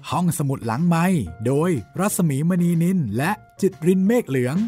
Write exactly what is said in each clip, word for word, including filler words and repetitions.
ห้องสมุดหลังไมค์โดยรัศมีมณีนินและจิตรินเมฆเหลือง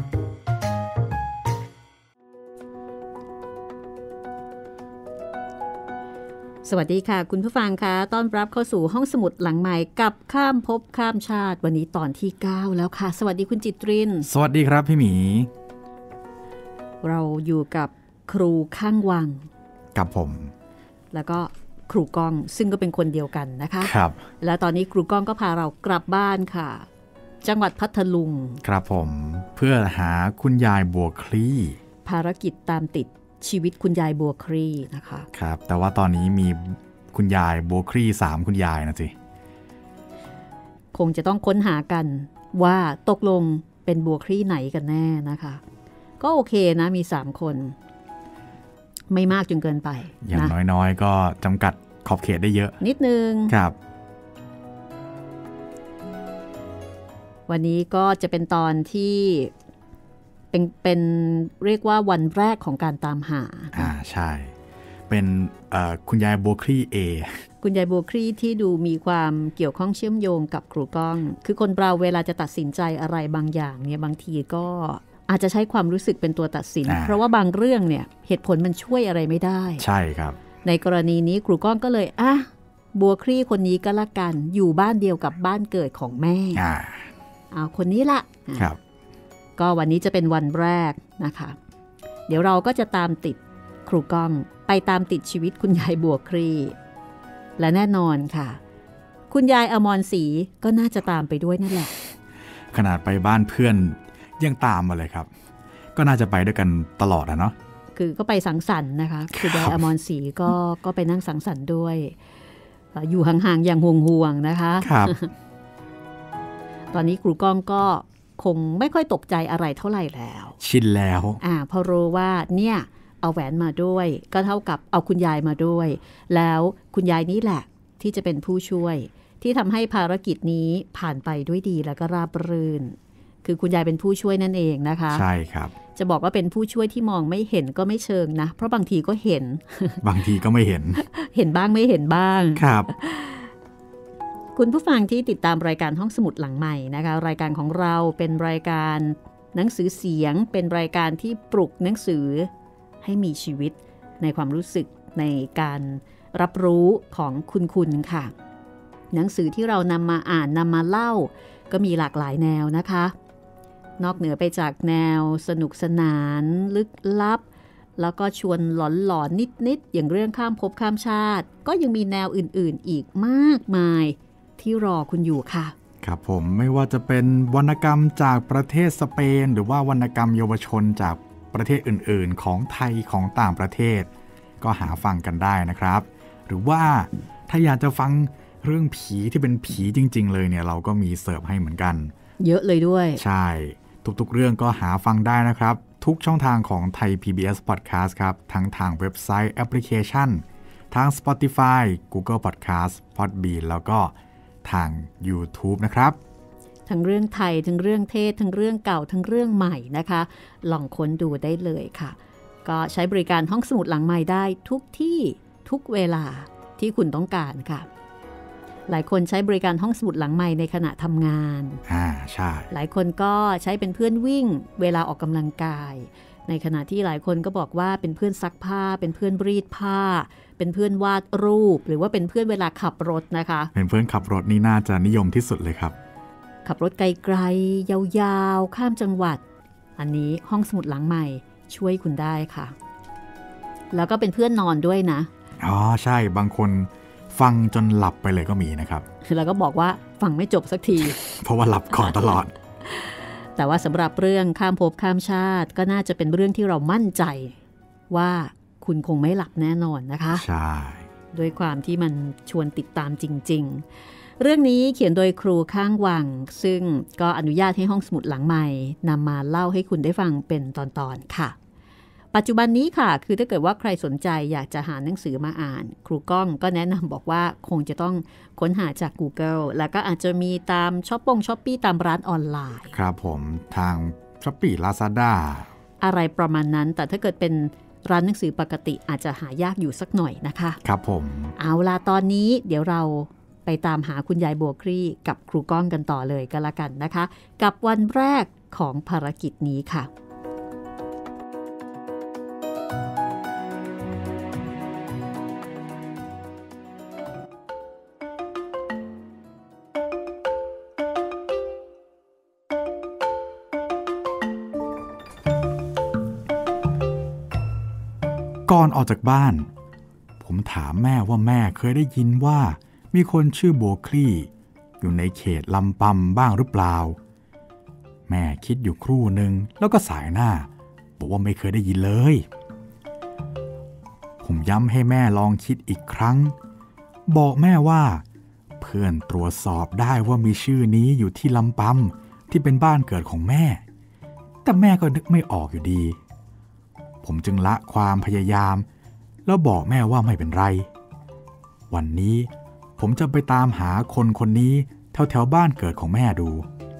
สวัสดีค่ะคุณผู้ฟังคะต้อนรับเข้าสู่ห้องสมุดหลังใหม่กับข้ามภพข้ามชาติวันนี้ตอนที่เก้าแล้วค่ะสวัสดีคุณจิตรินสวัสดีครับพี่หมีเราอยู่กับครูข้างวังกับผมแล้วก็ครูก้องซึ่งก็เป็นคนเดียวกันนะคะครับแล้วตอนนี้ครูก้องก็พาเรากลับบ้านค่ะจังหวัดพัทลุงครับผมเพื่อหาคุณยายบัวคลี่ภารกิจตามติดชีวิตคุณยายบัวคลี่นะคะครับแต่ว่าตอนนี้มีคุณยายบัวคลี่สามคุณยายนะสิคงจะต้องค้นหากันว่าตกลงเป็นบัวคลี่ไหนกันแน่นะคะก็โอเคนะมีสามคนไม่มากจนเกินไปอย่างน้อยๆก็จำกัดขอบเขตได้เยอะนิดนึงครับวันนี้ก็จะเป็นตอนที่เป็นเป็นเรียกว่าวันแรกของการตามหาอ่าใช่เป็นคุณยายบัวคลี่เอคุณยายบัวคลี่ที่ดูมีความเกี่ยวข้องเชื่อมโยงกับครูก้องคือคนเราเวลาจะตัดสินใจอะไรบางอย่างเนี่ยบางทีก็อาจจะใช้ความรู้สึกเป็นตัวตัดสินเพราะว่าบางเรื่องเนี่ยเหตุผลมันช่วยอะไรไม่ได้ใช่ครับในกรณีนี้ครูก้องก็เลยอ่ะบัวคลี่คนนี้ก็ละกันอยู่บ้านเดียวกับบ้านเกิดของแม่อ่าเอาคนนี้ละครับก็วันนี้จะเป็นวันแรกนะคะเดี๋ยวเราก็จะตามติดครูก้องไปตามติดชีวิตคุณยายบัวคลี่และแน่นอนค่ะคุณยายอมรศรีก็น่าจะตามไปด้วยนั่นแหละขนาดไปบ้านเพื่อนยังตามมาเลยครับก็น่าจะไปด้วยกันตลอดนะเนาะคือก็ไปสังสรรค์นะคะคุณยายอมรศรีก็ก็ไปนั่งสังสรรค์ด้วยอยู่ห่างๆอย่างห่วงๆนะคะครับตอนนี้ครูก้องก็คงไม่ค่อยตกใจอะไรเท่าไหร่แล้วชินแล้วอ่าพอรู้ว่าเนี่ยเอาแหวนมาด้วยก็เท่ากับเอาคุณยายมาด้วยแล้วคุณยายนี้แหละที่จะเป็นผู้ช่วยที่ทำให้ภารกิจนี้ผ่านไปด้วยดีแล้วก็ราบรื่นคือคุณยายเป็นผู้ช่วยนั่นเองนะคะใช่ครับจะบอกว่าเป็นผู้ช่วยที่มองไม่เห็นก็ไม่เชิงนะเพราะบางทีก็เห็นบางทีก็ไม่เห็นเห็นบ้างไม่เห็นบ้างครับคุณผู้ฟังที่ติดตามรายการห้องสมุดหลังใหม่นะคะรายการของเราเป็นรายการหนังสือเสียงเป็นรายการที่ปลุกหนังสือให้มีชีวิตในความรู้สึกในการรับรู้ของคุณคุณค่ะหนังสือที่เรานำมาอ่านนำมาเล่าก็มีหลากหลายแนวนะคะนอกเหนือไปจากแนวสนุกสนานลึกลับแล้วก็ชวนหลอนๆนิดๆอย่างเรื่องข้ามภพข้ามชาติก็ยังมีแนวอื่นๆอีกมากมายที่รอคุณอยู่ค่ะครับผมไม่ว่าจะเป็นวรรณกรรมจากประเทศสเปนหรือว่าวรรณกรรมเยาวชนจากประเทศอื่นๆของไทยของต่างประเทศก็หาฟังกันได้นะครับหรือว่าถ้าอยากจะฟังเรื่องผีที่เป็นผีจริงๆเลยเนี่ยเราก็มีเสิร์ฟให้เหมือนกันเยอะเลยด้วยใช่ทุกๆเรื่องก็หาฟังได้นะครับทุกช่องทางของไทย พี บี เอส Podcast ครับทั้งทางเว็บไซต์แอปพลิเคชันทาง Spotify Google Podcast Podbean แล้วก็ทาง YouTube นะครับทั้งเรื่องไทยทั้งเรื่องเทศทั้งเรื่องเก่าทั้งเรื่องใหม่นะคะลองค้นดูได้เลยค่ะก็ใช้บริการห้องสมุดหลังใหม่ได้ทุกที่ทุกเวลาที่คุณต้องการค่ะหลายคนใช้บริการห้องสมุดหลังใหม่ในขณะทำงานอ่าใช่หลายคนก็ใช้เป็นเพื่อนวิ่งเวลาออกกำลังกายในขณะที่หลายคนก็บอกว่าเป็นเพื่อนซักผ้าเป็นเพื่อนรีดผ้าเป็นเพื่อนวาดรูปหรือว่าเป็นเพื่อนเวลาขับรถนะคะเป็นเพื่อนขับรถนี่น่าจะนิยมที่สุดเลยครับขับรถไกลๆยาวๆข้ามจังหวัดอันนี้ห้องสมุดหลังใหม่ช่วยคุณได้ค่ะแล้วก็เป็นเพื่อนนอนด้วยนะอ๋อใช่บางคนฟังจนหลับไปเลยก็มีนะครับแล้วก็บอกว่าฟังไม่จบสักทีเพราะว่าหลับก่อนตลอดแต่ว่าสำหรับเรื่องข้ามภพข้ามชาติก็น่าจะเป็นเรื่องที่เรามั่นใจว่าคุณคงไม่หลับแน่นอนนะคะใช่ด้วยความที่มันชวนติดตามจริงๆเรื่องนี้เขียนโดยครูข้างวังซึ่งก็อนุญาตให้ห้องสมุดหลังใหม่นำมาเล่าให้คุณได้ฟังเป็นตอนๆค่ะปัจจุบันนี้ค่ะคือถ้าเกิดว่าใครสนใจอยากจะหาหนังสือมาอ่านครูก้องก็แนะนำบอกว่าคงจะต้องค้นหาจาก Google แล้วก็อาจจะมีตามช้อปปงช้อปปี้ตามร้านออนไลน์ครับผมทาง Shopee Lazada อะไรประมาณนั้นแต่ถ้าเกิดเป็นร้านหนังสือปกติอาจจะหายากอยู่สักหน่อยนะคะครับผมเอาล่ะตอนนี้เดี๋ยวเราไปตามหาคุณยายบัวคลี่กับครูก้องกันต่อเลยก็แล้วกันนะคะกับวันแรกของภารกิจนี้ค่ะก่อนออกจากบ้านผมถามแม่ว่าแม่เคยได้ยินว่ามีคนชื่อบัวคลี่อยู่ในเขตลำปำบ้างหรือเปล่าแม่คิดอยู่ครู่หนึ่งแล้วก็สายหน้าบอกว่าไม่เคยได้ยินเลยผมย้ำให้แม่ลองคิดอีกครั้งบอกแม่ว่าเพื่อนตรวจสอบได้ว่ามีชื่อนี้อยู่ที่ลำปำที่เป็นบ้านเกิดของแม่แต่แม่ก็นึกไม่ออกอยู่ดีผมจึงละความพยายามแล้วบอกแม่ว่าไม่เป็นไรวันนี้ผมจะไปตามหาคนคนนี้แถวแถวบ้านเกิดของแม่ดู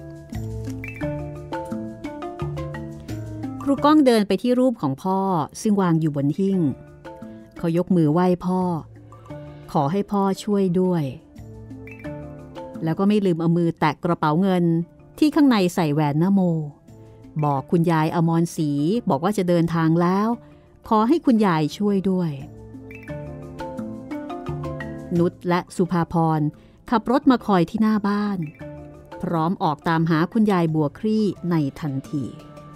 ครูก้องเดินไปที่รูปของพ่อซึ่งวางอยู่บนหิ้งเขายกมือไหว้พ่อขอให้พ่อช่วยด้วยแล้วก็ไม่ลืมเอามือแตะกระเป๋าเงินที่ข้างในใส่แหวนนโมบอกคุณยายอมรศรีบอกว่าจะเดินทางแล้วขอให้คุณยายช่วยด้วยนุชและสุภาพรขับรถมาคอยที่หน้าบ้านพร้อมออกตามหาคุณยายบัวคลี่ในทันที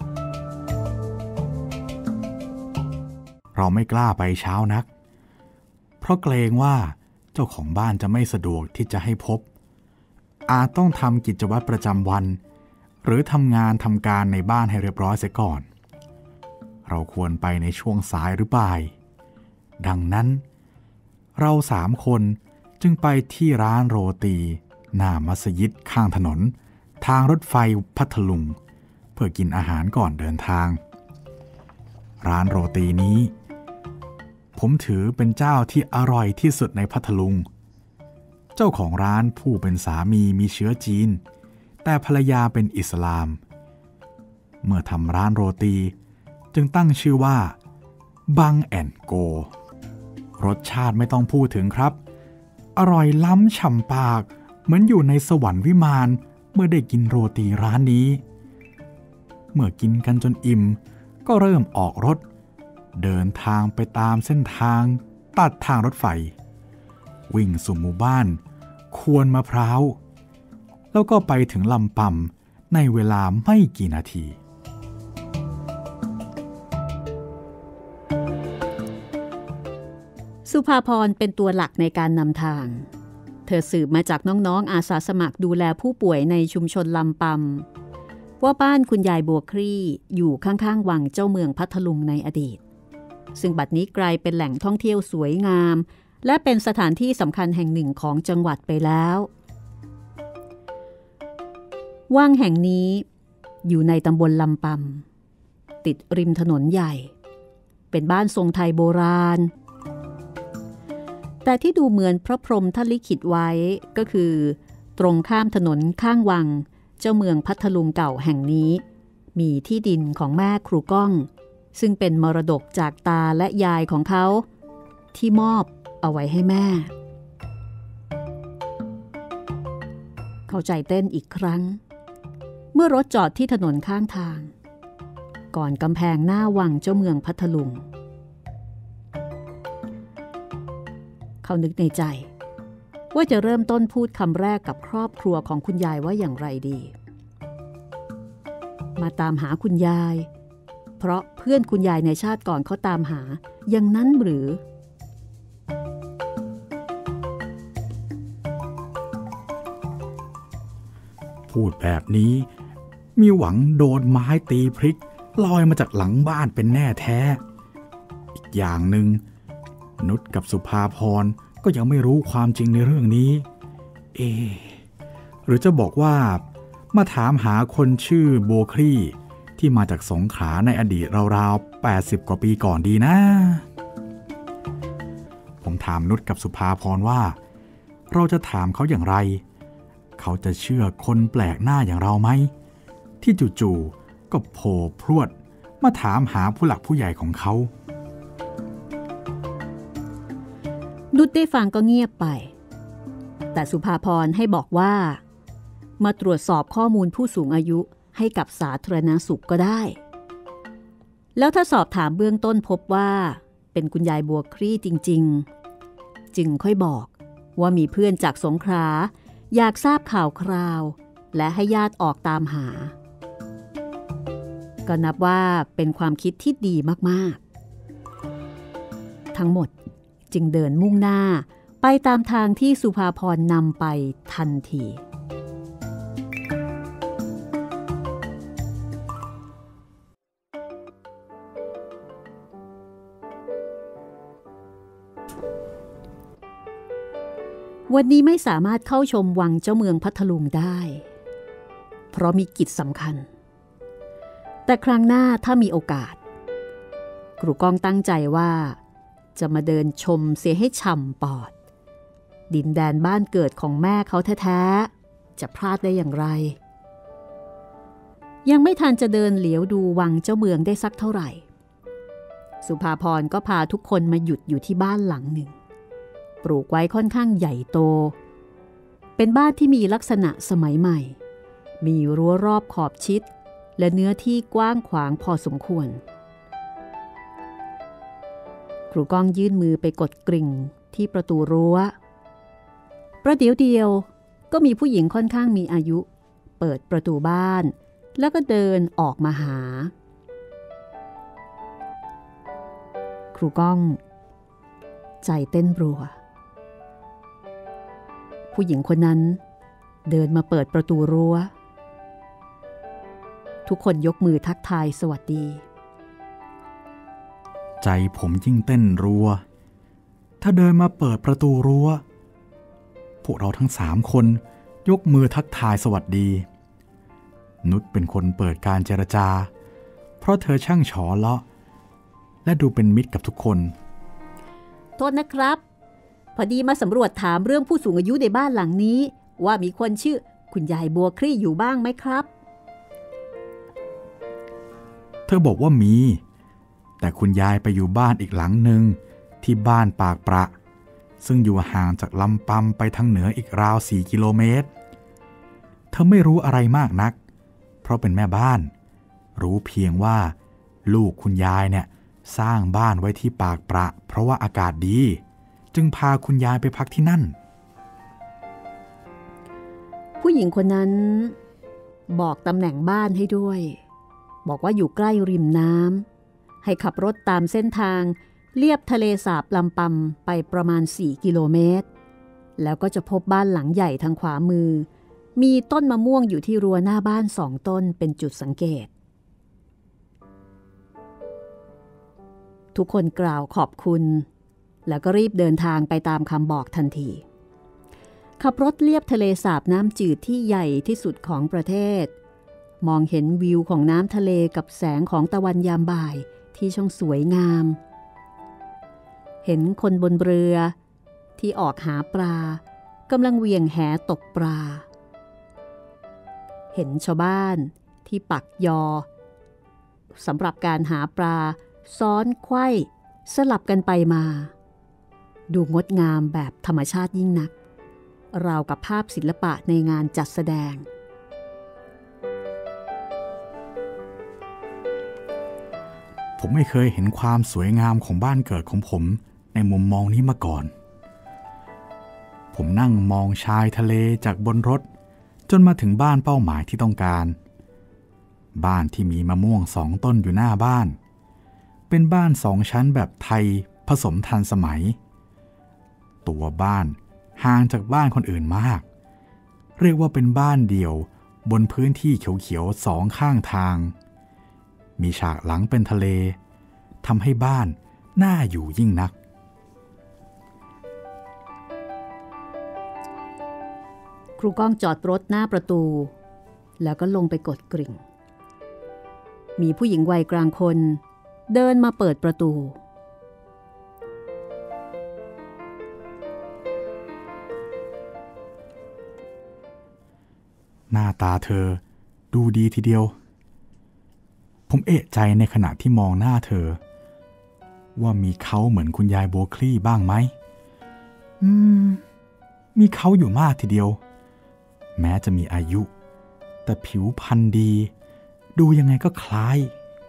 เราไม่กล้าไปเช้านักเพราะเกรงว่าเจ้าของบ้านจะไม่สะดวกที่จะให้พบอาจต้องทำกิจวัตรประจำวันหรือทำงานทำการในบ้านให้เรียบร้อยเสียก่อนเราควรไปในช่วงสายหรือบ่ายดังนั้นเราสามคนจึงไปที่ร้านโรตีหน้ามัสยิดข้างถนนทางรถไฟพัทลุงเพื่อกินอาหารก่อนเดินทางร้านโรตีนี้ผมถือเป็นเจ้าที่อร่อยที่สุดในพัทลุงเจ้าของร้านผู้เป็นสามีมีเชื้อจีนแต่ภรรยาเป็นอิสลามเมื่อทำร้านโรตีจึงตั้งชื่อว่าบังแอนโกรสชาติไม่ต้องพูดถึงครับอร่อยล้ำฉ่ำปากเหมือนอยู่ในสวรรค์วิมานเมื่อได้กินโรตีร้านนี้เมื่อกินกันจนอิ่มก็เริ่มออกรถเดินทางไปตามเส้นทางตัดทางรถไฟวิ่งสู่หมู่บ้านควนมะพร้าวแล้วก็ไปถึงลำปำในเวลาไม่กี่นาทีสุภาพรเป็นตัวหลักในการนำทางเธอสืบมาจากน้องๆอาสาสมัครดูแลผู้ป่วยในชุมชนลำปำว่าบ้านคุณยายบัวคลี่อยู่ข้างๆวังเจ้าเมืองพัทลุงในอดีตซึ่งบัดนี้กลายเป็นแหล่งท่องเที่ยวสวยงามและเป็นสถานที่สำคัญแห่งหนึ่งของจังหวัดไปแล้ววังแห่งนี้อยู่ในตำบลลำปำติดริมถนนใหญ่เป็นบ้านทรงไทยโบราณแต่ที่ดูเหมือนพระพรหมท่านลิขิตไว้ก็คือตรงข้ามถนนข้างวังเจ้าเมืองพัทลุงเก่าแห่งนี้มีที่ดินของแม่ครูก้องซึ่งเป็นมรดกจากตาและยายของเขาที่มอบเอาไว้ให้แม่เข้าใจเต้นอีกครั้งเมื่อรถจอดที่ถนนข้างทางก่อนกำแพงหน้าวังเจ้าเมืองพัทลุงเขานึกในใจว่าจะเริ่มต้นพูดคำแรกกับครอบครัวของคุณยายว่าอย่างไรดีมาตามหาคุณยายเพราะเพื่อนคุณยายในชาติก่อนเขาตามหาอย่างนั้นหรือพูดแบบนี้มีหวังโดนไม้ตีพริกลอยมาจากหลังบ้านเป็นแน่แท้อีกอย่างหนึ่งนุชกับสุภาพรก็ยังไม่รู้ความจริงในเรื่องนี้เอหรือจะบอกว่ามาถามหาคนชื่อโบคลี่ที่มาจากสงขลาในอดีตราวๆแปดสิบกว่าปีก่อนดีนะผมถามนุชกับสุภาพรว่าเราจะถามเขาอย่างไรเขาจะเชื่อคนแปลกหน้าอย่างเราไหมที่จู่ๆก็โผล่พรวดมาถามหาผู้หลักผู้ใหญ่ของเขานุชได้ฟังก็เงียบไปแต่สุภาพรให้บอกว่ามาตรวจสอบข้อมูลผู้สูงอายุให้กับสาธารณสุขก็ได้แล้วถ้าสอบถามเบื้องต้นพบว่าเป็นคุณยายบัวคลี่จริงๆจึงค่อยบอกว่ามีเพื่อนจากสงขลาอยากทราบข่าวคราวและให้ญาติออกตามหาก็นับว่าเป็นความคิดที่ดีมากๆทั้งหมดจึงเดินมุ่งหน้าไปตามทางที่สุภาพรนำไปทันทีวันนี้ไม่สามารถเข้าชมวังเจ้าเมืองพัทลุงได้เพราะมีกิจสำคัญแต่ครั้งหน้าถ้ามีโอกาสครูก้องตั้งใจว่าจะมาเดินชมเสียให้ฉ่ำปอดดินแดนบ้านเกิดของแม่เขาแท้ๆจะพลาดได้อย่างไรยังไม่ทันจะเดินเหลียวดูวังเจ้าเมืองได้สักเท่าไหร่สุภาพรก็พาทุกคนมาหยุดอยู่ที่บ้านหลังหนึ่งปลูกไว้ค่อนข้างใหญ่โตเป็นบ้านที่มีลักษณะสมัยใหม่มีรั้วรอบขอบชิดและเนื้อที่กว้างขวางพอสมควรครูก้องยื่นมือไปกดกริ่งที่ประตูรั้วประเดี๋ยวเดียวก็มีผู้หญิงค่อนข้างมีอายุเปิดประตูบ้านแล้วก็เดินออกมาหาครูก้องใจเต้นรัวผู้หญิงคนนั้นเดินมาเปิดประตูรั้วทุกคนยกมือทักทายสวัสดีใจผมยิ่งเต้นรัวถ้าเดินมาเปิดประตูรั้วพวกเราทั้งสามคนยกมือทักทายสวัสดีนุชเป็นคนเปิดการเจรจาเพราะเธอช่างฉอเลาะและดูเป็นมิตรกับทุกคนโทษนะครับพอดีมาสำรวจถามเรื่องผู้สูงอายุในบ้านหลังนี้ว่ามีคนชื่อคุณยายบัวคลี่อยู่บ้างไหมครับเธอบอกว่ามีแต่คุณยายไปอยู่บ้านอีกหลังหนึ่งที่บ้านปากประซึ่งอยู่ห่างจากลำปำไปทางเหนืออีกราวสี่กิโลเมตรเธอไม่รู้อะไรมากนักเพราะเป็นแม่บ้านรู้เพียงว่าลูกคุณยายเนี่ยสร้างบ้านไว้ที่ปากประเพราะว่าอากาศดีจึงพาคุณยายไปพักที่นั่นผู้หญิงคนนั้นบอกตำแหน่งบ้านให้ด้วยบอกว่าอยู่ใกล้ริมน้ำให้ขับรถตามเส้นทางเลียบทะเลสาบลำปำไปประมาณสี่กิโลเมตรแล้วก็จะพบบ้านหลังใหญ่ทางขวามือมีต้นมะม่วงอยู่ที่รั้วหน้าบ้านสองต้นเป็นจุดสังเกตทุกคนกล่าวขอบคุณแล้วก็รีบเดินทางไปตามคำบอกทันทีขับรถเลียบทะเลสาบน้ำจืดที่ใหญ่ที่สุดของประเทศมองเห็นวิวของน้ำทะเลกับแสงของตะวันยามบ่ายที่ช่างสวยงามเห็นคนบนเรือที่ออกหาปลากำลังเหวี่ยงแหตกปลาเห็นชาวบ้านที่ปักยอสำหรับการหาปลาซ้อนไขว้สลับกันไปมาดูงดงามแบบธรรมชาติยิ่งนักราวกับภาพศิลปะในงานจัดแสดงผมไม่เคยเห็นความสวยงามของบ้านเกิดของผมในมุมมองนี้มาก่อนผมนั่งมองชายทะเลจากบนรถจนมาถึงบ้านเป้าหมายที่ต้องการบ้านที่มีมะม่วงสองต้นอยู่หน้าบ้านเป็นบ้านสองชั้นแบบไทยผสมทันสมัยตัวบ้านห่างจากบ้านคนอื่นมากเรียกว่าเป็นบ้านเดี่ยวบนพื้นที่เขียวๆสองข้างทางมีฉากหลังเป็นทะเลทำให้บ้านน่าอยู่ยิ่งนักครูก้องจอดรถหน้าประตูแล้วก็ลงไปกดกริ่งมีผู้หญิงวัยกลางคนเดินมาเปิดประตูหน้าตาเธอดูดีทีเดียวผมเอะใจในขณะที่มองหน้าเธอว่ามีเขาเหมือนคุณยายบัวคลี่บ้างไหมอืมมีเขาอยู่มากทีเดียวแม้จะมีอายุแต่ผิวพรรณดีดูยังไงก็คล้าย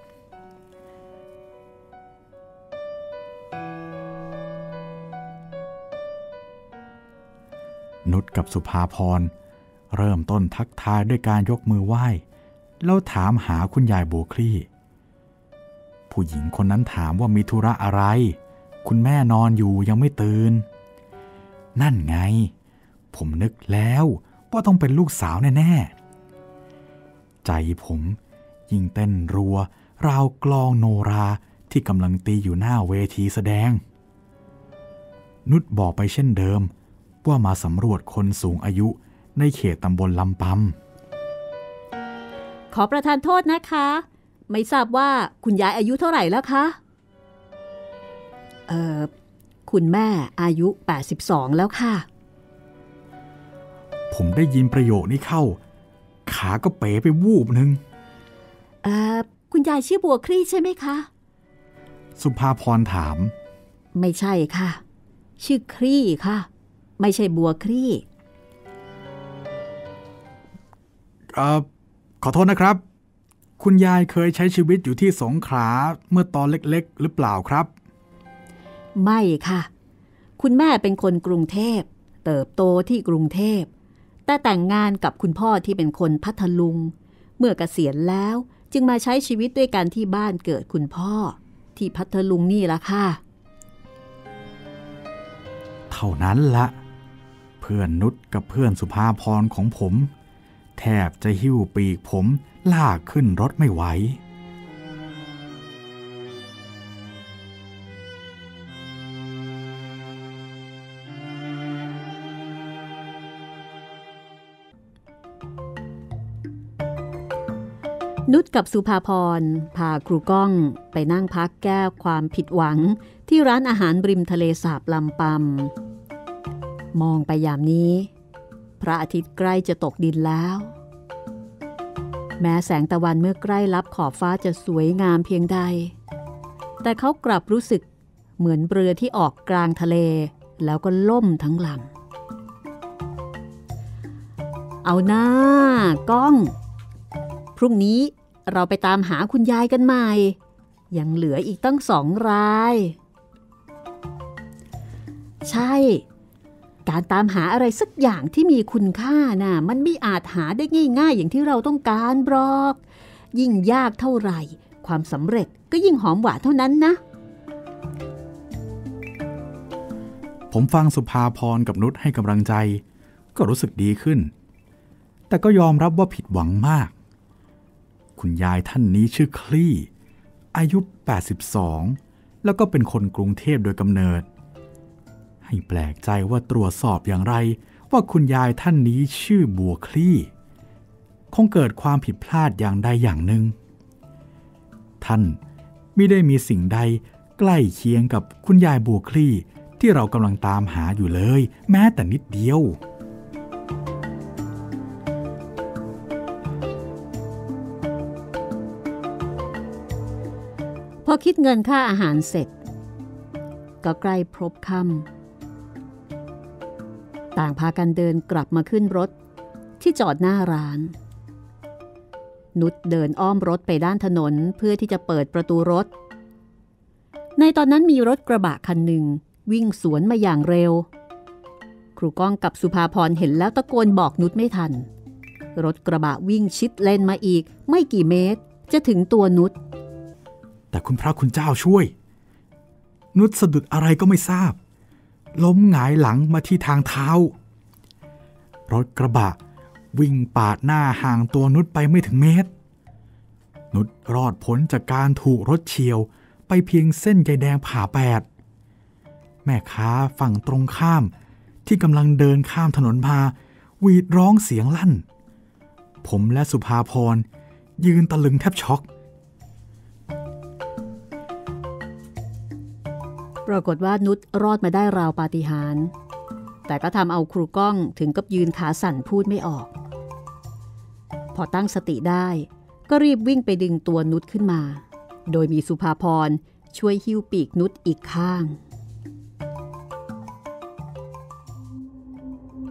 นุชกับสุภาพรเริ่มต้นทักทายด้วยการยกมือไหว้แล้วถามหาคุณยายบัวคลี่ผู้หญิงคนนั้นถามว่ามีธุระอะไรคุณแม่นอนอยู่ยังไม่ตื่นนั่นไงผมนึกแล้วว่าต้องเป็นลูกสาวแน่ๆใจผมยิ่งเต้นรัวราวกลองโนราที่กำลังตีอยู่หน้าเวทีแสดงนุชบอกไปเช่นเดิมว่ามาสำรวจคนสูงอายุในเขตตำบลลำปำขอประทานโทษนะคะไม่ทราบว่าคุณยายอายุเท่าไหร่แล้วคะเอ่อคุณแม่อายุแปดสิบสองแล้วค่ะผมได้ยินประโยคนี้เข้าขาก็เป๋ไปวูบนึงเอ่อคุณยายชื่อบัวคลี่ใช่ไหมคะสุภาพรถามไม่ใช่ค่ะชื่อคลี่ค่ะไม่ใช่บัวคลี่เอ่อขอโทษนะครับคุณยายเคยใช้ชีวิตอยู่ที่สงขลาเมื่อตอนเล็กๆหรือเปล่าครับไม่ค่ะคุณแม่เป็นคนกรุงเทพเติบโตที่กรุงเทพแต่แต่งงานกับคุณพ่อที่เป็นคนพัทลุงเมื่อเกษียณแล้วจึงมาใช้ชีวิตด้วยกันที่บ้านเกิดคุณพ่อที่พัทลุงนี่ละค่ะเท่านั้นละเพื่อนนุชกับเพื่อนสุภาพรของผมแทบจะหิ้วปีกผมลากขึ้นรถไม่ไหวนุชกับสุภาพรพาครูก้องไปนั่งพักแก้ความผิดหวังที่ร้านอาหารริมทะเลสาบลำปำมองไปยามนี้พระอาทิตย์ใกล้จะตกดินแล้วแม้แสงตะวันเมื่อใกล้ลับขอบฟ้าจะสวยงามเพียงใดแต่เขากลับรู้สึกเหมือนเรือที่ออกกลางทะเลแล้วก็ล่มทั้งลำเอาหน้าก้องพรุ่งนี้เราไปตามหาคุณยายกันใหม่ยังเหลืออีกตั้งสองรายใช่การตามหาอะไรสักอย่างที่มีคุณค่าน่ะมันไม่อาจหาได้ง่ายๆอย่างที่เราต้องการบรอกยิ่งยากเท่าไหร่ความสำเร็จก็ยิ่งหอมหวานเท่านั้นนะผมฟังสุภาพรกับนุชให้กำลังใจก็รู้สึกดีขึ้นแต่ก็ยอมรับว่าผิดหวังมากคุณยายท่านนี้ชื่อคลี่อายุแปดสิบสองแล้วก็เป็นคนกรุงเทพโดยกำเนิดให้แปลกใจว่าตรวจสอบอย่างไรว่าคุณยายท่านนี้ชื่อบัวคลี่คงเกิดความผิดพลาดอย่างใดอย่างหนึ่งท่านไม่ได้มีสิ่งใดใกล้เคียงกับคุณยายบัวคลี่ที่เรากำลังตามหาอยู่เลยแม้แต่นิดเดียวพอคิดเงินค่าอาหารเสร็จก็ใกล้พบค่ำต่างพากันเดินกลับมาขึ้นรถที่จอดหน้าร้านนุชเดินอ้อมรถไปด้านถนนเพื่อที่จะเปิดประตูรถในตอนนั้นมีรถกระบะคันหนึ่งวิ่งสวนมาอย่างเร็วครูก้องกับสุภาพรเห็นแล้วตะโกนบอกนุชไม่ทันรถกระบะวิ่งชิดเลนมาอีกไม่กี่เมตรจะถึงตัวนุชแต่คุณพระคุณเจ้าช่วยนุชสะดุดอะไรก็ไม่ทราบล้มหงายหลังมาที่ทางเท้ารถกระบะวิ่งปาดหน้าห่างตัวนุชไปไม่ถึงเมตรนุชรอดพ้นจากการถูกรถเฉี่ยวไปเพียงเส้นใยแดงผ่าแปดแม่ค้าฝั่งตรงข้ามที่กำลังเดินข้ามถนนมาหวีดร้องเสียงลั่นผมและสุภาพรยืนตะลึงแทบช็อกปรากฏว่านุชรอดมาได้ราวปาฏิหาริย์แต่ก็ทำเอาครูก้องถึงกับยืนขาสั่นพูดไม่ออกพอตั้งสติได้ก็รีบวิ่งไปดึงตัวนุชขึ้นมาโดยมีสุภาพรช่วยหิ้วปีกนุชอีกข้าง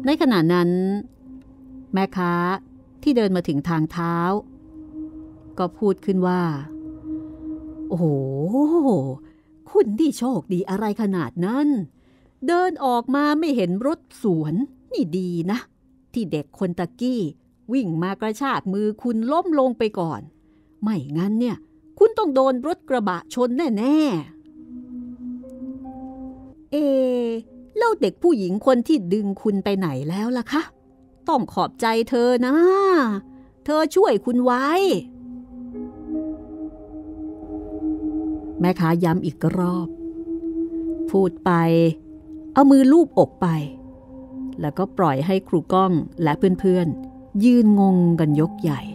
ในขณะนั้นแม่ค้าที่เดินมาถึงทางเท้าก็พูดขึ้นว่าโอ้โหคุณที่โชคดีอะไรขนาดนั้นเดินออกมาไม่เห็นรถสวนนี่ดีนะที่เด็กคนตะกี้วิ่งมากระชากมือคุณล้มลงไปก่อนไม่งั้นเนี่ยคุณต้องโดนรถกระบะชนแน่ๆเอแล้วเด็กผู้หญิงคนที่ดึงคุณไปไหนแล้วล่ะคะต้องขอบใจเธอนะเธอช่วยคุณไว้แม่ค้าย้ำอีกรอบพูดไปเอามือลูบอกไปแล้วก็ปล่อยให้ครูก้องและเพื่อนๆยืนงงกันยกใหญ่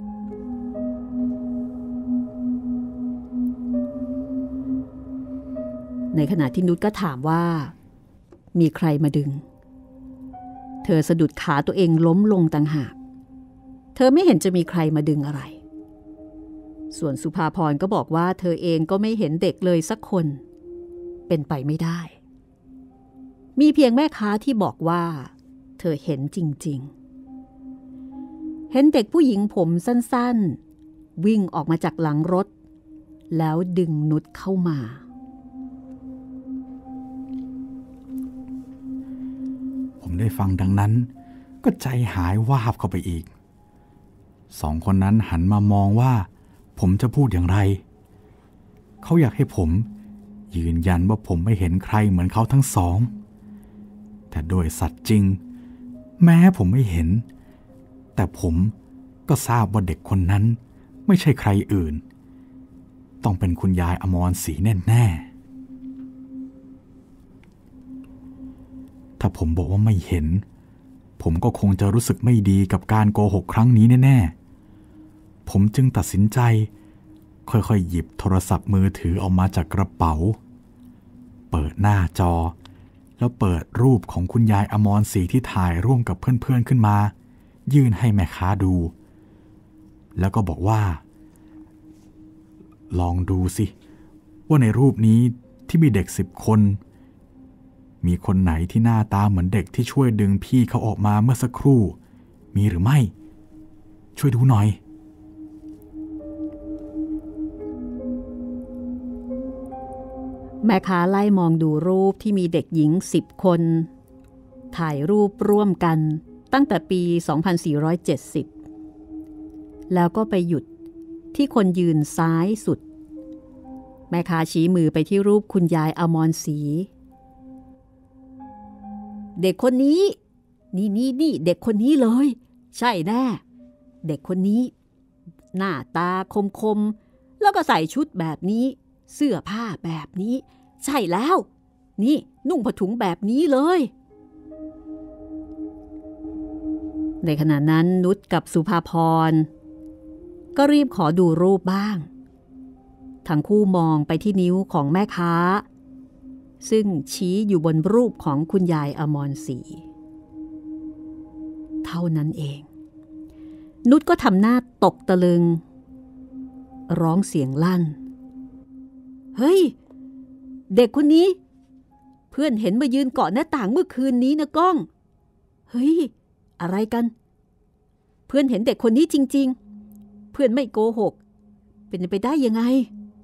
ในขณะที่นุชก็ถามว่ามีใครมาดึงเธอสะดุดขาตัวเองล้มลงต่างหากเธอไม่เห็นจะมีใครมาดึงอะไรส่วนสุภาพรก็บอกว่าเธอเองก็ไม่เห็นเด็กเลยสักคนเป็นไปไม่ได้มีเพียงแม่ค้าที่บอกว่าเธอเห็นจริงๆเห็นเด็กผู้หญิงผมสั้นๆวิ่งออกมาจากหลังรถแล้วดึงนุชเข้ามาผมได้ฟังดังนั้นก็ใจหายวาบเข้าไปอีกสองคนนั้นหันมามองว่าผมจะพูดอย่างไรเขาอยากให้ผมยืนยันว่าผมไม่เห็นใครเหมือนเขาทั้งสองแต่โดยสัตย์จริงแม้ผมไม่เห็นแต่ผมก็ทราบว่าเด็กคนนั้นไม่ใช่ใครอื่นต้องเป็นคุณยายอมรศรีแน่ๆถ้าผมบอกว่าไม่เห็นผมก็คงจะรู้สึกไม่ดีกับการโกหกครั้งนี้แน่ๆผมจึงตัดสินใจค่อยๆหยิบโทรศัพท์มือถือออกมาจากกระเป๋าเปิดหน้าจอแล้วเปิดรูปของคุณยายอมรศรีที่ถ่ายร่วมกับเพื่อนๆขึ้นมายื่นให้แม่ค้าดูแล้วก็บอกว่าลองดูสิว่าในรูปนี้ที่มีเด็กสิบคนมีคนไหนที่หน้าตาเหมือนเด็กที่ช่วยดึงพี่เขาออกมาเมื่อสักครู่มีหรือไม่ช่วยดูหน่อยแม่ค้าไล่มองดูรูปที่มีเด็กหญิงสิบคนถ่ายรูปร่วมกันตั้งแต่ปี สองพันสี่ร้อยเจ็ดสิบ แล้วก็ไปหยุดที่คนยืนซ้ายสุดแม่ค้าชี้มือไปที่รูปคุณยายอมรศรีเด็กคนนี้นี่นี่นี่เด็กคนนี้เลยใช่แน่เด็กคนนี้หน้าตาคมๆแล้วก็ใส่ชุดแบบนี้เสื้อผ้าแบบนี้ใช่แล้วนี่นุ่งผ้าถุงแบบนี้เลยในขณะนั้นนุชกับสุภาพรก็รีบขอดูรูปบ้างทั้งคู่มองไปที่นิ้วของแม่ค้าซึ่งชี้อยู่บนรูปของคุณยายอมรศรีเท่านั้นเองนุชก็ทำหน้าตกตะลึงร้องเสียงลั่นเฮ้ยเด็กคนนี้เพื่อนเห็นมายืนเกาะหน้าต่างเมื่อคืนนี้นะก้องเฮ้ยอะไรกันเพื่อนเห็นเด็กคนนี้จริงๆเพื่อนไม่โกหกเป็นไปได้ยังไง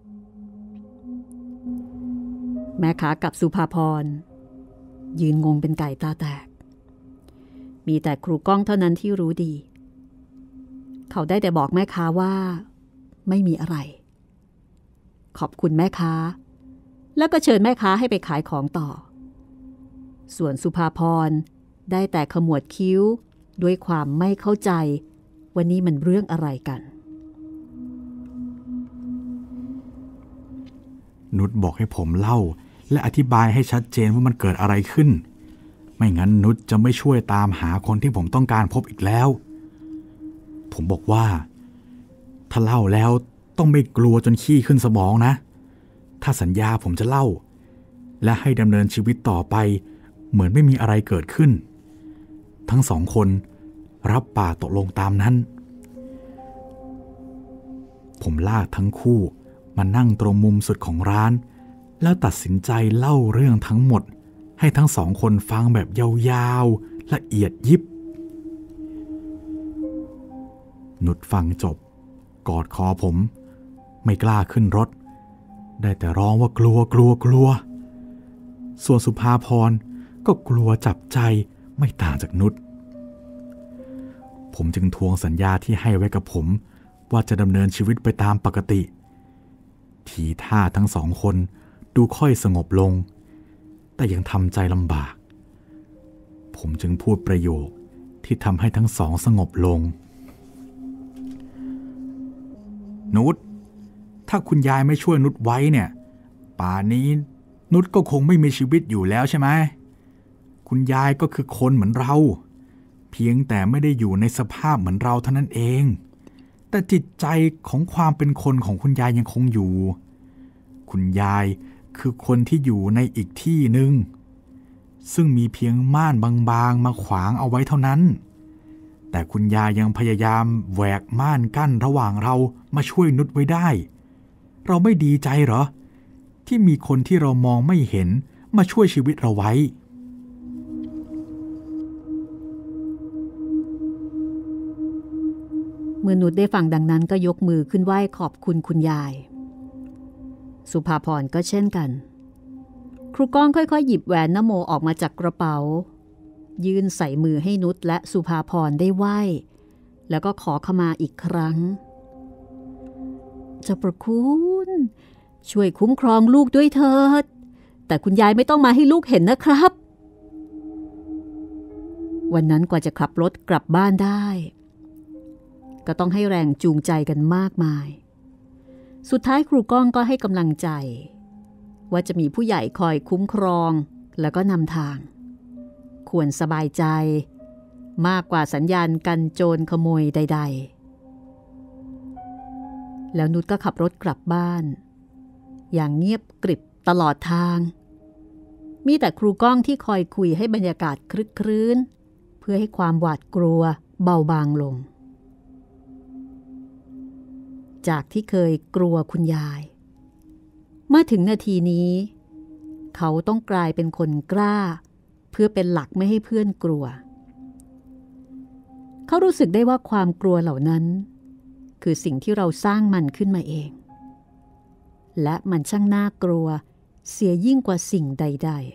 แม่ค้ากับสุภาพรยืนงงเป็นไก่ตาแตกมีแต่ครูก้องเท่านั้นที่รู้ดีเขาได้แต่บอกแม่ค้าว่าไม่มีอะไรขอบคุณแม่ค้าแล้วก็เชิญแม่ค้าให้ไปขายของต่อส่วนสุภาพรได้แต่ขมวดคิ้วด้วยความไม่เข้าใจว่านี่มันเรื่องอะไรกันนุชบอกให้ผมเล่าและอธิบายให้ชัดเจนว่ามันเกิดอะไรขึ้นไม่งั้นนุชจะไม่ช่วยตามหาคนที่ผมต้องการพบอีกแล้วผมบอกว่าถ้าเล่าแล้วต้องไม่กลัวจนขี้ขึ้นสมองนะถ้าสัญญาผมจะเล่าและให้ดำเนินชีวิตต่อไปเหมือนไม่มีอะไรเกิดขึ้นทั้งสองคนรับปากตกลงตามนั้นผมลากทั้งคู่มานั่งตรงมุมสุดของร้านแล้วตัดสินใจเล่าเรื่องทั้งหมดให้ทั้งสองคนฟังแบบยาวๆละเอียดยิบนุชฟังจบกอดคอผมไม่กล้าขึ้นรถได้แต่ร้องว่ากลัวกลัวกลัวส่วนสุภาพรก็กลัวจับใจไม่ต่างจากนุชผมจึงทวงสัญญาที่ให้ไว้กับผมว่าจะดำเนินชีวิตไปตามปกติทีท่าทั้งสองคนดูค่อยสงบลงแต่ยังทำใจลำบากผมจึงพูดประโยคที่ทำให้ทั้งสองสงบลงนุชถ้าคุณยายไม่ช่วยนุชไว้เนี่ยป่านนี้นุชก็คงไม่มีชีวิตอยู่แล้วใช่ไหมคุณยายก็คือคนเหมือนเราเพียงแต่ไม่ได้อยู่ในสภาพเหมือนเราเท่านั้นเองแต่จิตใจของความเป็นคนของคุณยายยังคงอยู่คุณยายคือคนที่อยู่ในอีกที่หนึ่งซึ่งมีเพียงม่านบางๆมาขวางเอาไว้เท่านั้นแต่คุณยายยังพยายามแหวกม่านกั้นระหว่างเรามาช่วยนุชไว้ได้เราไม่ดีใจเหรอที่มีคนที่เรามองไม่เห็นมาช่วยชีวิตเราไว้เมื่อนุชได้ฟังดังนั้นก็ยกมือขึ้นไหว้ขอบคุณคุณยายสุภาพรก็เช่นกันครูก้องค่อยๆหยิบแหวนนโมออกมาจากกระเป๋ายื่นใส่มือให้นุชและสุภาพรได้ไหว้แล้วก็ขอขมาอีกครั้งเจ้าประคุณช่วยคุ้มครองลูกด้วยเถิดแต่คุณยายไม่ต้องมาให้ลูกเห็นนะครับวันนั้นกว่าจะขับรถกลับบ้านได้ก็ต้องให้แรงจูงใจกันมากมายสุดท้ายครูก้องก็ให้กำลังใจว่าจะมีผู้ใหญ่คอยคุ้มครองแล้วก็นำทางควรสบายใจมากกว่าสัญญาณกันโจรขโมยใดๆแล้วนุชก็ขับรถกลับบ้านอย่างเงียบกริบตลอดทางมีแต่ครูก้องที่คอยคุยให้บรรยากาศครึกครื้นเพื่อให้ความหวาดกลัวเบาบางลงจากที่เคยกลัวคุณยายเมื่อถึงนาทีนี้เขาต้องกลายเป็นคนกล้าเพื่อเป็นหลักไม่ให้เพื่อนกลัวเขารู้สึกได้ว่าความกลัวเหล่านั้นคือสิ่งที่เราสร้างมันขึ้นมาเองและมันช่างน่ากลัวเสียยิ่งกว่าสิ่งใดๆ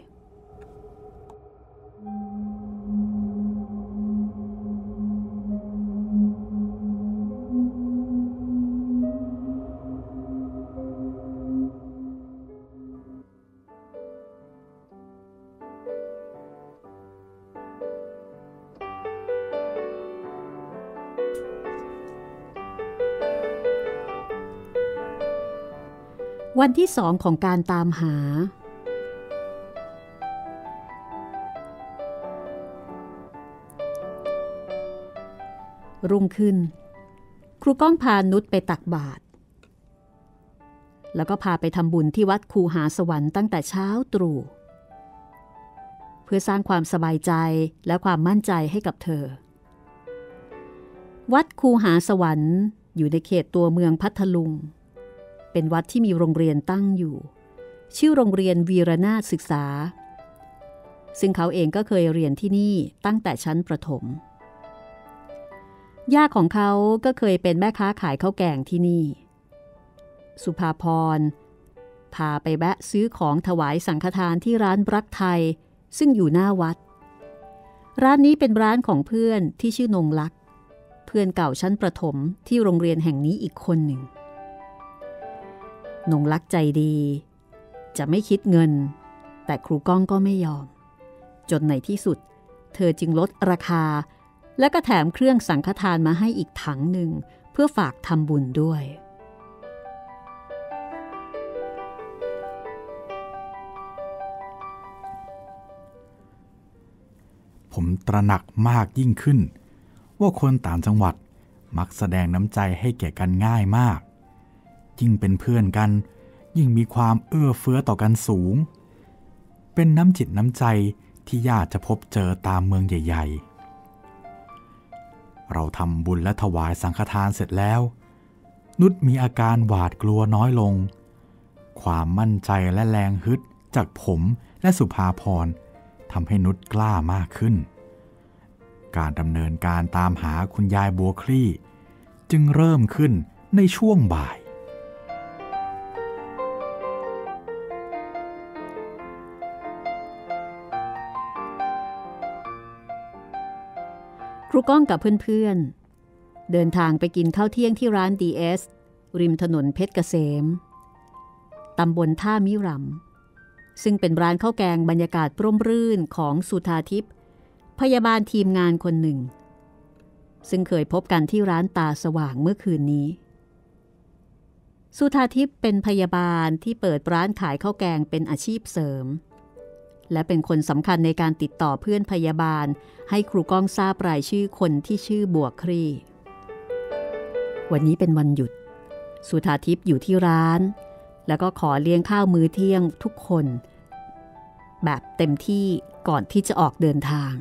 วันที่สองของการตามหารุ่งขึ้นครูก้องพานุชไปตักบาตรแล้วก็พาไปทำบุญที่วัดคูหาสวรรค์ตั้งแต่เช้าตรู่เพื่อสร้างความสบายใจและความมั่นใจให้กับเธอวัดคูหาสวรรค์อยู่ในเขตตัวเมืองพัทลุงเป็นวัดที่มีโรงเรียนตั้งอยู่ชื่อโรงเรียนวีรนาถศึกษาซึ่งเขาเองก็เคยเรียนที่นี่ตั้งแต่ชั้นประถมย่าของเขาก็เคยเป็นแม่ค้าขายข้าวแกงที่นี่สุภาพรพาไปแวะซื้อของถวายสังฆทานที่ร้านรักไทยซึ่งอยู่หน้าวัดร้านนี้เป็นร้านของเพื่อนที่ชื่อนงลักษณ์เพื่อนเก่าชั้นประถมที่โรงเรียนแห่งนี้อีกคนหนึ่งนงลักษณ์ใจดีจะไม่คิดเงินแต่ครูก้องก็ไม่ยอมจนในที่สุดเธอจึงลดราคาและก็แถมเครื่องสังฆทานมาให้อีกถังหนึ่งเพื่อฝากทำบุญด้วยผมตระหนักมากยิ่งขึ้นว่าคนต่างจังหวัดมักแสดงน้ำใจให้แก่กันง่ายมากยิ่งเป็นเพื่อนกันยิ่งมีความเอื้อเฟื้อต่อกันสูงเป็นน้ำจิตน้ำใจที่ยากจะพบเจอตามเมืองใหญ่ๆเราทำบุญและถวายสังฆทานเสร็จแล้วนุชมีอาการหวาดกลัวน้อยลงความมั่นใจและแรงฮึดจากผมและสุภาพรทำให้นุชกล้ามากขึ้นการดำเนินการตามหาคุณยายบัวคลี่จึงเริ่มขึ้นในช่วงบ่ายครูก้องกับเพื่อนๆเดินทางไปกินข้าวเที่ยงที่ร้าน ดี เอส ริมถนนเพชรเกษมตำบลท่ามิรำซึ่งเป็นร้านข้าวแกงบรรยากาศร่มรื่นของสุธาทิพย์พยาบาลทีมงานคนหนึ่งซึ่งเคยพบกันที่ร้านตาสว่างเมื่อคืนนี้สุธาทิพย์เป็นพยาบาลที่เปิดร้านขายข้าวแกงเป็นอาชีพเสริมและเป็นคนสำคัญในการติดต่อเพื่อนพยาบาลให้ครูก้องทราบรายชื่อคนที่ชื่อบัวคลี่วันนี้เป็นวันหยุดสุธาทิพย์อยู่ที่ร้านแล้วก็ขอเลี้ยงข้าวมื้อเที่ยงทุกคนแบบเต็มที่ก่อนที่จะออกเดินทาง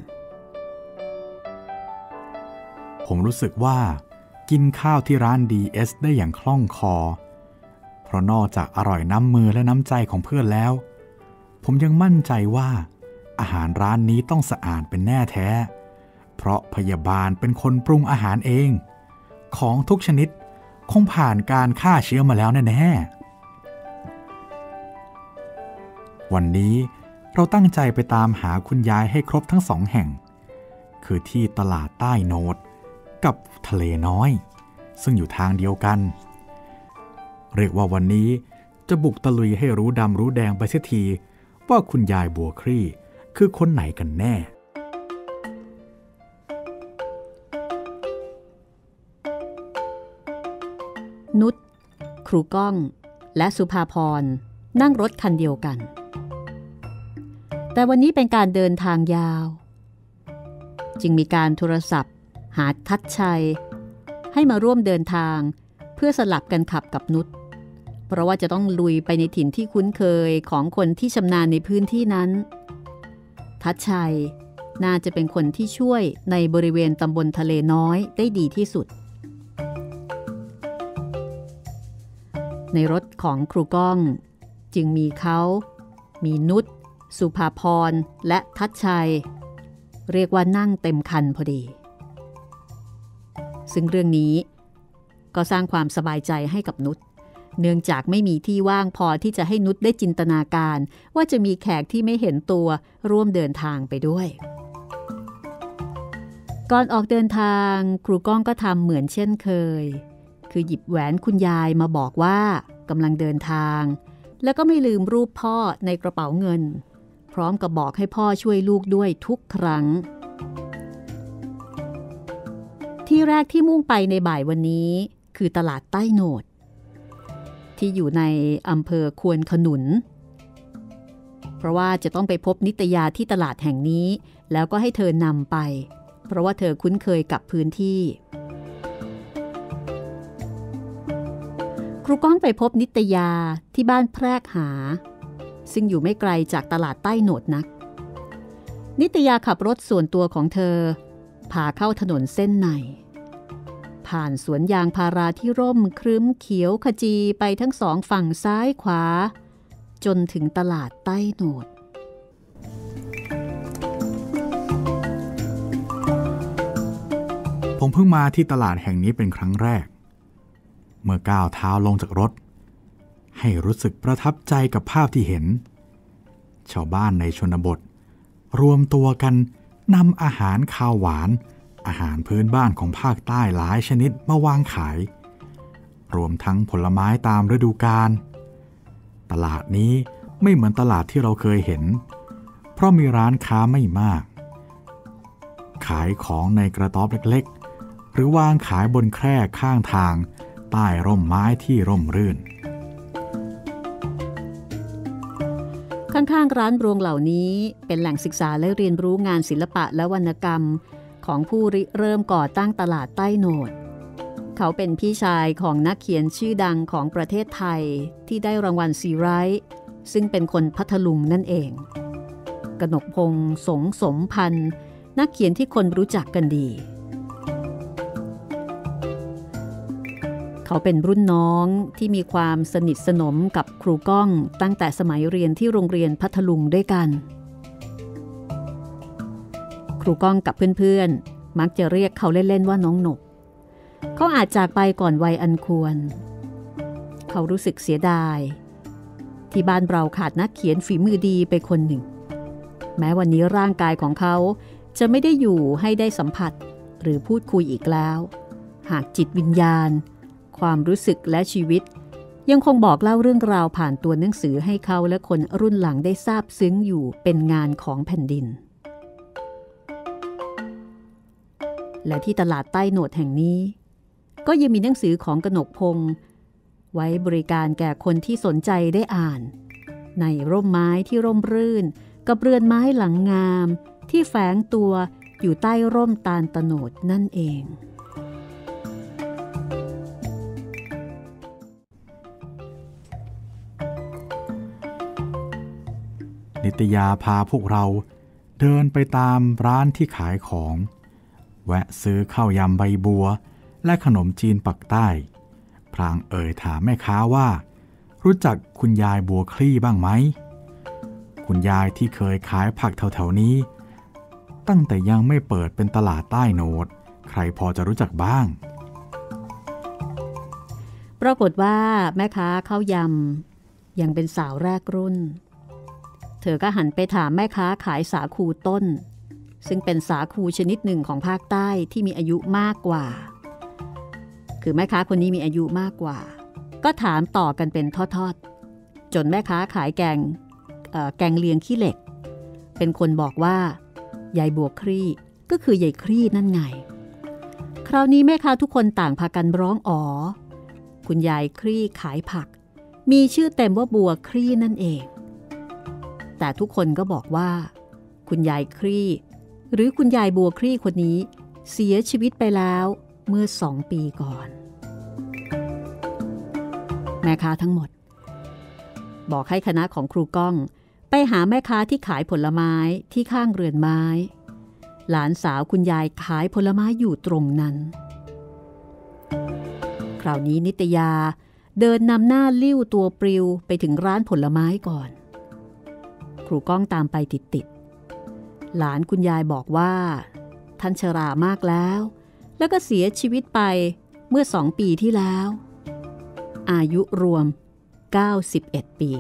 ผมรู้สึกว่ากินข้าวที่ร้าน ดี เอส ได้อย่างคล่องคอเพราะนอกจากอร่อยน้ำมือและน้ำใจของเพื่อนแล้วผมยังมั่นใจว่าอาหารร้านนี้ต้องสะอาดเป็นแน่แท้เพราะพยาบาลเป็นคนปรุงอาหารเองของทุกชนิดคงผ่านการฆ่าเชื้อมาแล้วแน่ๆวันนี้เราตั้งใจไปตามหาคุณยายให้ครบทั้งสองแห่งคือที่ตลาดใต้โนดกับทะเลน้อยซึ่งอยู่ทางเดียวกันเรียกว่าวันนี้จะบุกตะลุยให้รู้ดำรู้แดงไปเสียทีว่าคุณยายบัวคลี่คือคนไหนกันแน่นุชครูก้องและสุภาพรนั่งรถคันเดียวกันแต่วันนี้เป็นการเดินทางยาวจึงมีการโทรศัพท์หาทัชชัยให้มาร่วมเดินทางเพื่อสลับกันขับกับนุชเพราะว่าจะต้องลุยไปในถิ่นที่คุ้นเคยของคนที่ชำนาญในพื้นที่นั้นทัชชัยน่าจะเป็นคนที่ช่วยในบริเวณตำบลทะเลน้อยได้ดีที่สุดในรถของครูก้องจึงมีเขามีนุชสุภาพรและทัชชัยเรียกว่านั่งเต็มคันพอดีซึ่งเรื่องนี้ก็สร้างความสบายใจให้กับนุชเนื่องจากไม่มีที่ว่างพอที่จะให้นุชได้จินตนาการว่าจะมีแขกที่ไม่เห็นตัวร่วมเดินทางไปด้วยก่อนออกเดินทางครูก้องก็ทำเหมือนเช่นเคยคือหยิบแหวนคุณยายมาบอกว่ากำลังเดินทางแล้วก็ไม่ลืมรูปพ่อในกระเป๋าเงินพร้อมกับบอกให้พ่อช่วยลูกด้วยทุกครั้งที่แรกที่มุ่งไปในบ่ายวันนี้คือตลาดใต้โหนดที่อยู่ในอำเภอควนขนุนเพราะว่าจะต้องไปพบนิตยาที่ตลาดแห่งนี้แล้วก็ให้เธอนำไปเพราะว่าเธอคุ้นเคยกับพื้นที่ครูก้องไปพบนิตยาที่บ้านแพรกหาซึ่งอยู่ไม่ไกลจากตลาดใต้โหนดนักนิตยาขับรถส่วนตัวของเธอพาเข้าถนนเส้นในผ่านสวนยางพาราที่ร่มครึ้มเขียวขจีไปทั้งสองฝั่งซ้ายขวาจนถึงตลาดใต้โหนดผมเพิ่งมาที่ตลาดแห่งนี้เป็นครั้งแรกเมื่อก้าวเท้าลงจากรถให้รู้สึกประทับใจกับภาพที่เห็นชาวบ้านในชนบทรวมตัวกันนำอาหารข้าวหวานอาหารพื้นบ้านของภาคใต้หลายชนิดมาวางขายรวมทั้งผลไม้ตามฤดูกาลตลาดนี้ไม่เหมือนตลาดที่เราเคยเห็นเพราะมีร้านค้าไม่มากขายของในกระต๊อบเล็กๆหรือวางขายบนแคร่ข้างทางใต้ร่มไม้ที่ร่มรื่นข้างๆร้านรวงเหล่านี้เป็นแหล่งศึกษาและเรียนรู้งานศิลปะและวรรณกรรมของผู้ริเริ่มก่อตั้งตลาดใต้โหนดเขาเป็นพี่ชายของนักเขียนชื่อดังของประเทศไทยที่ได้รางวัลซีไรท์ซึ่งเป็นคนพัทลุงนั่นเองกนกพงษ์สงสมพันธ์นักเขียนที่คนรู้จักกันดีเขาเป็นรุ่นน้องที่มีความสนิทสนมกับครูก้องตั้งแต่สมัยเรียนที่โรงเรียนพัทลุงด้วยกันครูก้องกับเพื่อนๆมักจะเรียกเขาเล่นๆว่าน้องหนกเขาอาจจากไปก่อนวัยอันควรเขารู้สึกเสียดายที่บ้านเราขาดนักเขียนฝีมือดีไปคนหนึ่งแม้วันนี้ร่างกายของเขาจะไม่ได้อยู่ให้ได้สัมผัสหรือพูดคุยอีกแล้วหากจิตวิญญาณความรู้สึกและชีวิตยังคงบอกเล่าเรื่องราวผ่านตัวหนังสือให้เขาและคนรุ่นหลังได้ทราบซึ้งอยู่เป็นงานของแผ่นดินและที่ตลาดใต้โหนดแห่งนี้ก็ยังมีหนังสือของกนกพงษ์ไว้บริการแก่คนที่สนใจได้อ่านในร่มไม้ที่ร่มรื่นกับเรือนไม้หลังงามที่แฝงตัวอยู่ใต้ร่มตาลตะโนดนั่นเองนิตยาพาพวกเราเดินไปตามร้านที่ขายของแวะซื้อข้าวยำใบบัวและขนมจีนปักใต้พลางเอ่ยถามแม่ค้าว่ารู้จักคุณยายบัวคลี่บ้างไหมคุณยายที่เคยขายผักแถวๆนี้ตั้งแต่ยังไม่เปิดเป็นตลาดใต้โหนดใครพอจะรู้จักบ้างปรากฏว่าแม่ค้าข้าวยำยังเป็นสาวแรกรุ่นเธอก็หันไปถามแม่ค้าขายสาคูต้นซึ่งเป็นสาคูชนิดหนึ่งของภาคใต้ที่มีอายุมากกว่าคือแม่ค้าคนนี้มีอายุมากกว่าก็ถามต่อกันเป็นทอดๆจนแม่ค้าขายแกงแกงเลียงขี้เหล็กเป็นคนบอกว่ายายบัวคลี่ก็คือยายคลี่นั่นไงคราวนี้แม่ค้าทุกคนต่างพากันร้องอ๋อคุณยายคลี่ขายผักมีชื่อเต็มว่าบัวคลี่นั่นเองแต่ทุกคนก็บอกว่าคุณยายคลี่หรือคุณยายบัวคลี่คนนี้เสียชีวิตไปแล้วเมื่อสองปีก่อนแม่ค้าทั้งหมดบอกให้คณะของครูก้องไปหาแม่ค้าที่ขายผลไม้ที่ข้างเรือนไม้หลานสาวคุณยายขายผลไม้อยู่ตรงนั้นคราวนี้นิตยาเดินนำหน้าลิ้วตัวปลิวไปถึงร้านผลไม้ก่อนครูก้องตามไปติดๆหลานคุณยายบอกว่าท่านชรามากแล้วแล้วก็เสียชีวิตไปเมื่อสองปีที่แล้วอายุรวมเก้าสิบเอ็ดปี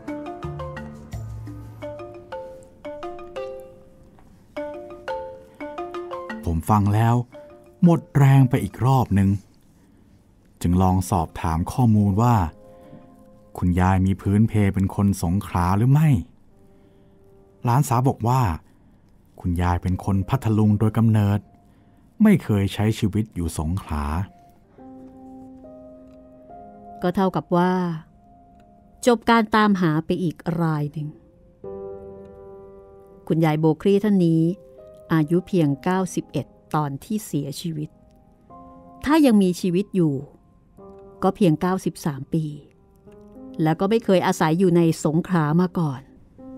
ผมฟังแล้วหมดแรงไปอีกรอบหนึ่งจึงลองสอบถามข้อมูลว่าคุณยายมีพื้นเพเป็นคนสงขลาหรือไม่หลานสาวบอกว่าคุณยายเป็นคนพัทลุงโดยกำเนิดไม่เคยใช้ชีวิตอยู่สงขลาก็เท่ากับว่าจบการตามหาไปอีกรายหนึ่งคุณยายโบคลี่ท่านนี้อายุเพียงเก้าสิบเอ็ดตอนที่เสียชีวิตถ้ายังมีชีวิตอยู่ก็เพียงเก้าสิบสามปีแล้วก็ไม่เคยอาศัยอยู่ในสงขลามาก่อน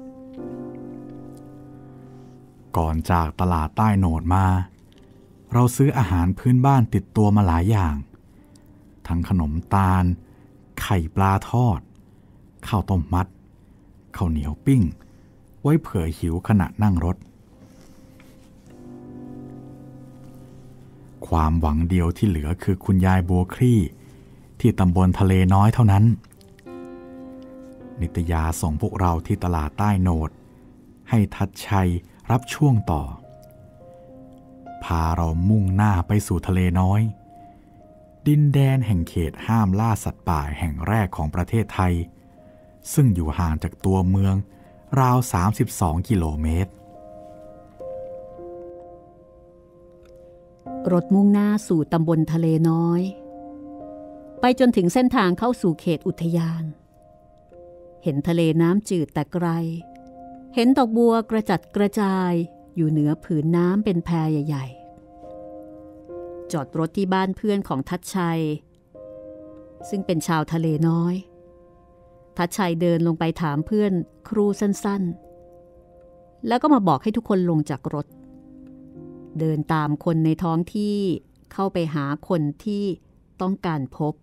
ก่อนจากตลาดใต้โหนดมาเราซื้ออาหารพื้นบ้านติดตัวมาหลายอย่างทั้งขนมตาลไข่ปลาทอดข้าวต้มมัดข้าวเหนียวปิ้งไว้เผื่อหิวขณะนั่งรถความหวังเดียวที่เหลือคือคุณยายบัวคลี่ที่ตำบลทะเลน้อยเท่านั้นนิตยาส่งพวกเราที่ตลาดใต้โหนดให้ทัดชัยรับช่วงต่อพาเรามุ่งหน้าไปสู่ทะเลน้อยดินแดนแห่งเขตห้ามล่าสัตว์ป่าแห่งแรกของประเทศไทยซึ่งอยู่ห่างจากตัวเมืองราวสามสิบสองกิโลเมตรรถมุ่งหน้าสู่ตำบลทะเลน้อยไปจนถึงเส้นทางเข้าสู่เขตอุทยานเห็นทะเลน้ำจืดแต่ไกลเห็นดอกบัวกระจัดกระจายอยู่เหนือผืนน้ำเป็นแพใหญ่ๆจอดรถที่บ้านเพื่อนของทัดชัยซึ่งเป็นชาวทะเลน้อยทัดชัยเดินลงไปถามเพื่อนครูสั้นๆแล้วก็มาบอกให้ทุกคนลงจากรถเดินตามคนในท้องที่เข้าไปหาคนที่ต้องการพบ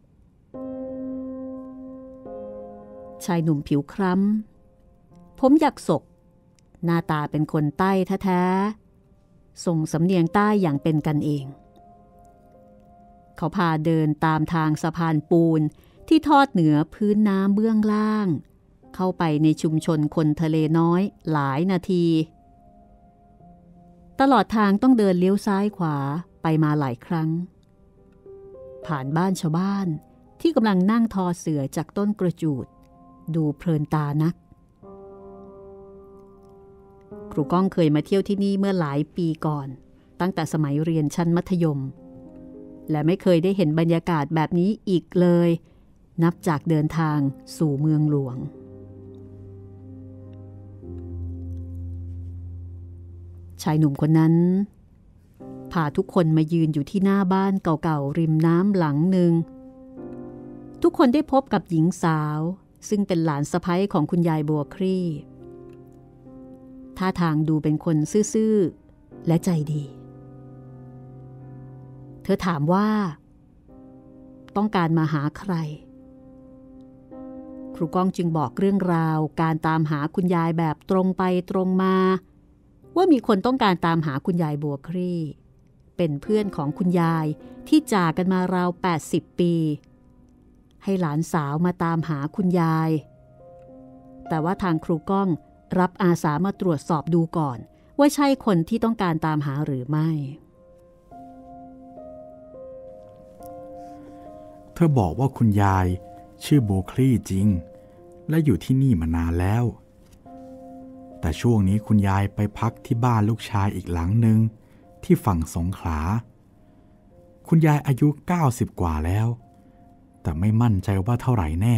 ชายหนุ่มผิวคล้ำผมหยักศกหน้าตาเป็นคนใต้แท้ส่งสำเนียงใต้อย่างเป็นกันเองเขาพาเดินตามทางสะพานปูนที่ทอดเหนือพื้นน้ำเบื้องล่างเข้าไปในชุมชนคนทะเลน้อยหลายนาทีตลอดทางต้องเดินเลี้ยวซ้ายขวาไปมาหลายครั้งผ่านบ้านชาวบ้านที่กำลังนั่งทอเสื่อจากต้นกระจูดดูเพลินตานักครูก้องเคยมาเที่ยวที่นี่เมื่อหลายปีก่อนตั้งแต่สมัยเรียนชั้นมัธยมและไม่เคยได้เห็นบรรยากาศแบบนี้อีกเลยนับจากเดินทางสู่เมืองหลวงชายหนุ่มคนนั้นพาทุกคนมายืนอยู่ที่หน้าบ้านเก่าๆริมน้ำหลังหนึ่งทุกคนได้พบกับหญิงสาวซึ่งเป็นหลานสะใภ้ของคุณยายบัวคลี่ท่าทางดูเป็นคนซื่อๆและใจดีเธอถามว่าต้องการมาหาใครครูก้องจึงบอกเรื่องราวการตามหาคุณยายแบบตรงไปตรงมาว่ามีคนต้องการตามหาคุณยายบัวคลี่เป็นเพื่อนของคุณยายที่จากกันมาราวแปดสิบปีให้หลานสาวมาตามหาคุณยายแต่ว่าทางครูก้องรับอาสามาตรวจสอบดูก่อนว่าใช่คนที่ต้องการตามหาหรือไม่เธอบอกว่าคุณยายชื่อโบคลี่จริงและอยู่ที่นี่มานานแล้วแต่ช่วงนี้คุณยายไปพักที่บ้านลูกชายอีกหลังหนึ่งที่ฝั่งสงขลาคุณยายอายุเก้าสิบกว่าแล้วแต่ไม่มั่นใจว่าเท่าไหร่แน่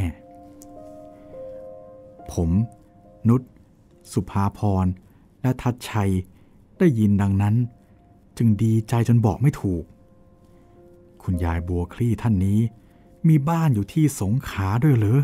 ผมนุชสุภาพรและทัชชัยได้ยินดังนั้นจึงดีใจจนบอกไม่ถูกคุณยายบัวคลี่ท่านนี้มีบ้านอยู่ที่สงขลาด้วยเหรอ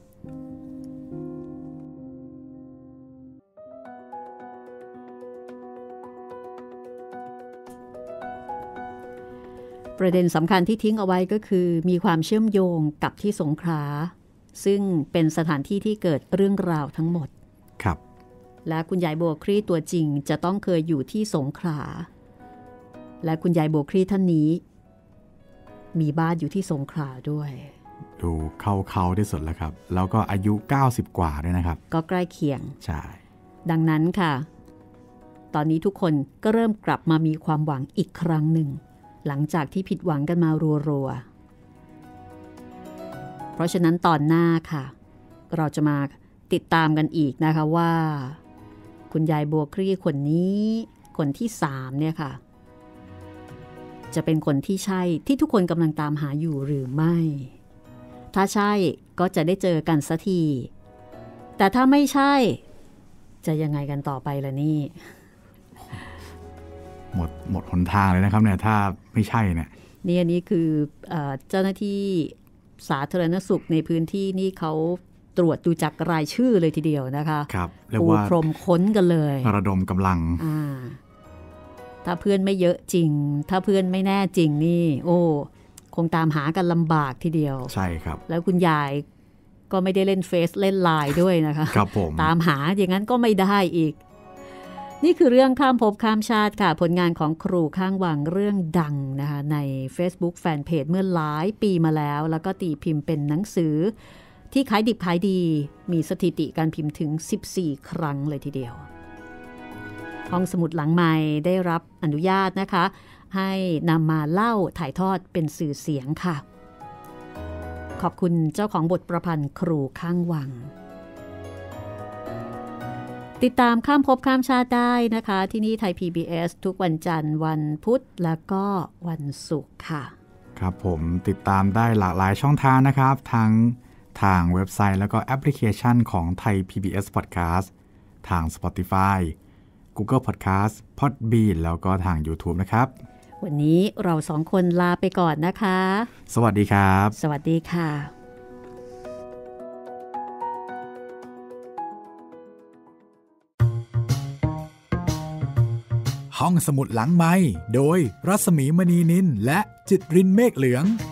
ประเด็นสำคัญที่ทิ้งเอาไว้ก็คือมีความเชื่อมโยงกับที่สงขลาซึ่งเป็นสถานที่ที่เกิดเรื่องราวทั้งหมดครับและคุณยายบัวคลี่ตัวจริงจะต้องเคยอยู่ที่สงขลาและคุณยายบัวคลี่ท่านนี้มีบ้านอยู่ที่สงขลาด้วยดูเข้าเขาที่สุดแล้วครับแล้วก็อายุเก้าสิบกว่าด้วยนะครับก็ใกล้เคียงใช่ดังนั้นค่ะตอนนี้ทุกคนก็เริ่มกลับมามีความหวังอีกครั้งหนึ่งหลังจากที่ผิดหวังกันมารัวๆเพราะฉะนั้นตอนหน้าค่ะเราจะมาติดตามกันอีกนะคะว่าคุณยายบัวคลี่คนนี้คนที่สามเนี่ยค่ะจะเป็นคนที่ใช่ที่ทุกคนกำลังตามหาอยู่หรือไม่ถ้าใช่ก็จะได้เจอกันสักทีแต่ถ้าไม่ใช่จะยังไงกันต่อไปล่ะนี่หมดหมดหนทางเลยนะครับเนี่ยถ้าไม่ใช่เนี่ยนี่อันนี้คือเอ่อเจ้าหน้าที่สาธารณสุขในพื้นที่นี่เขาตรวจดูจากรายชื่อเลยทีเดียวนะคะครับเรียกว่าปูพรมค้นกันเลยระดมกำลังอ่าถ้าเพื่อนไม่เยอะจริงถ้าเพื่อนไม่แน่จริงนี่โอ้คงตามหากันลำบากทีเดียวใช่ครับแล้วคุณยายก็ไม่ได้เล่นเฟซเล่นไลน์ด้วยนะคะครับผมตามหาอย่างนั้นก็ไม่ได้อีกนี่คือเรื่องข้ามภพข้ามชาติค่ะผลงานของครูข้างวังเรื่องดังนะคะใน Facebook Fanpage เมื่อหลายปีมาแล้วแล้วก็ตีพิมพ์เป็นหนังสือที่ขายดิบขายดีมีสถิติการพิมพ์ถึงสิบสี่ครั้งเลยทีเดียวห้องสมุดหลังใหม่ได้รับอนุญาตนะคะให้นำมาเล่าถ่ายทอดเป็นสื่อเสียงค่ะขอบคุณเจ้าของบทประพันธ์ครูข้างวังติดตามข้ามภพข้ามชาติได้นะคะที่นี่ไทย พี บี เอส ทุกวันจันทร์วันพุธแล้วก็วันศุกร์ค่ะครับผมติดตามได้หลากหลายช่องทางนะครับทั้งทางเว็บไซต์แล้วก็แอปพลิเคชันของไทย พี บี เอส Podcast ทาง Spotify Google Podcast Podbean แล้วก็ทาง YouTube นะครับวันนี้เราสองคนลาไปก่อนนะคะสวัสดีครับสวัสดีค่ะห้องสมุดหลังไมค์โดยรัศมีมณีนินและจิตรินเมฆเหลือง